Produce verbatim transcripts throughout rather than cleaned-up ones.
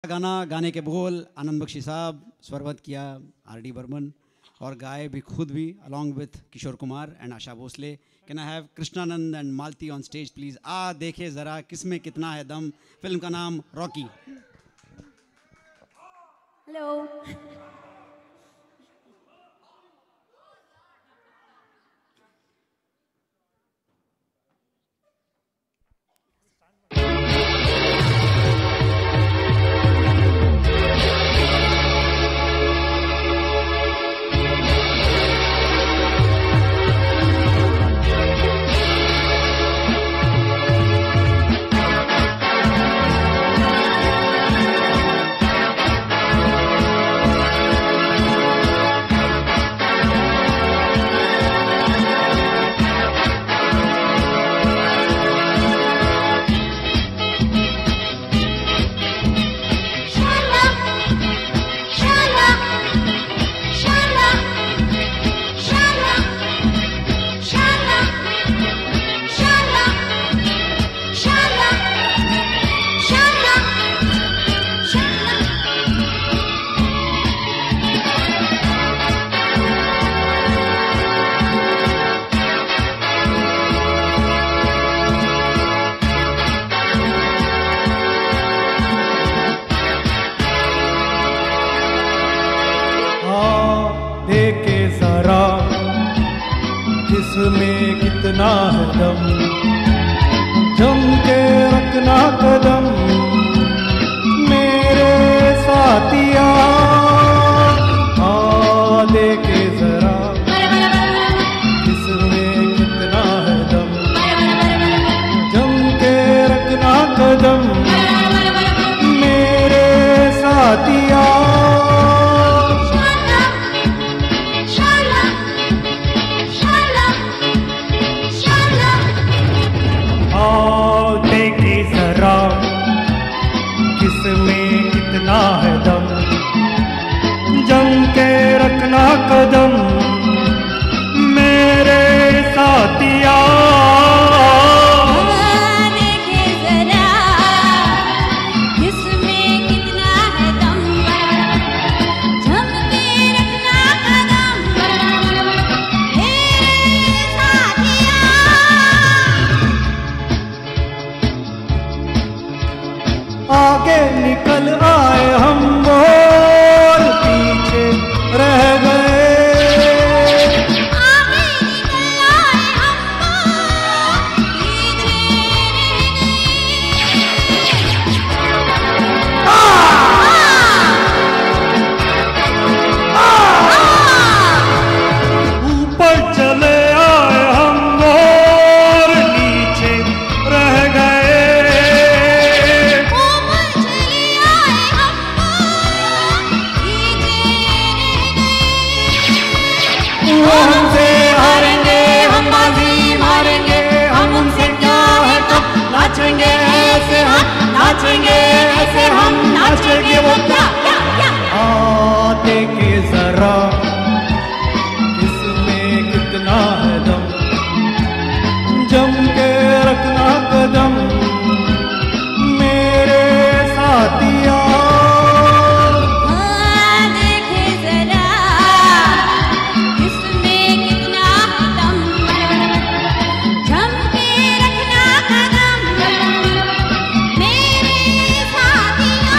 गाना गाने के बोल आनंद बख्शी साहब, स्वरबद्ध किया आर डी बर्मन और गाए भी खुद भी along with Kishore Kumar and Asha Bhosle. Can I have Krishnanand and Malathi on stage please? आ देखे ज़रा किसमें कितना है दम. फिल्म का नाम रॉकी. हेलो. देखे जरा किसमें कितना है दम, जम के रखना कदम मेरे साथिया. हाँ देखे जरा किसमें कितना है दम, जम के रखना कदम मेरे साथिया. देखे जरा किसमें कितना है दम, जम के रखना कदम मेरे साथिया. देखे जरा किसमें कितना है दम, जम के रखना कदम मेरे साथिया. आगे निकल आए हम बोल पीछे रह गए, आगे निकल आए हम बोल पीछे ऊपर चले आए हम बोल नीचे रह गए, ऊपर चले आए हम नीचे वो हमसे हारेंगे हम बाजी मारेंगे, हम उनसे क्या है कब नाचेंगे ऐसे हम नाचेंगे ऐसे हम नाचेंगे वो क्या. हाँ देखे जरा किसमें कितना है दम, जम के रखना कदम मेरे साथिया. हाँ देखे जरा किसमें कितना दम, जम के रखना कदम मेरे साथिया.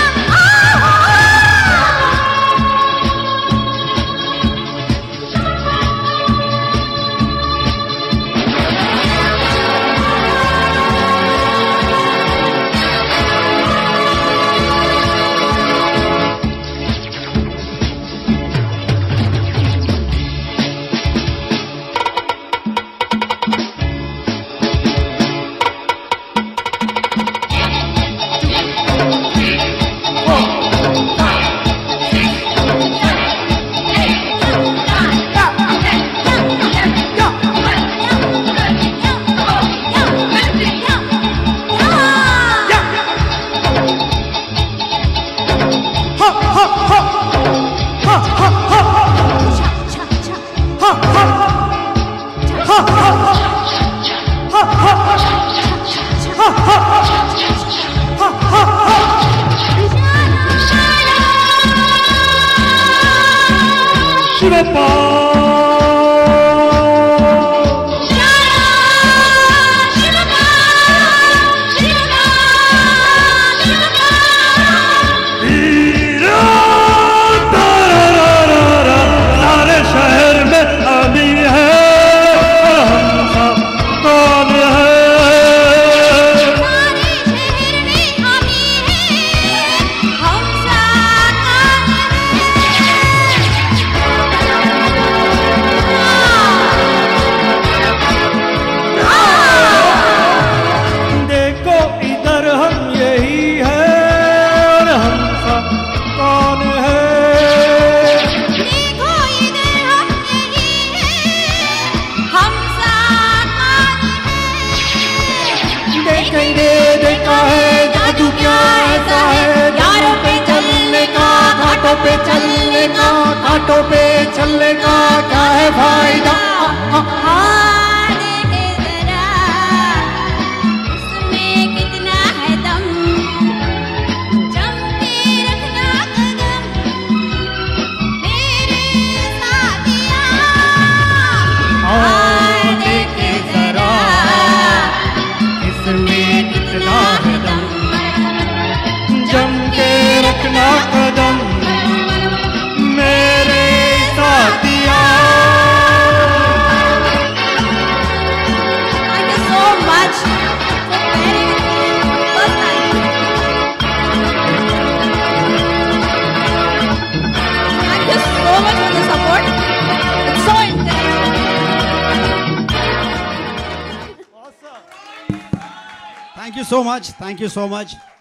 Krishna घाटों पे चलने का क्या है फायदा। हाँ देखे जरा इसमें कितना है दम, जम के रखना कदम मेरे साथिया। हाँ देखे जरा इसमें कितना है दम, जम के रखना कदम मेरे साथिया। Thank you so much for pairing with me first time. Thank you so much for the support. It's so intense. Thank you so much. Thank you so much.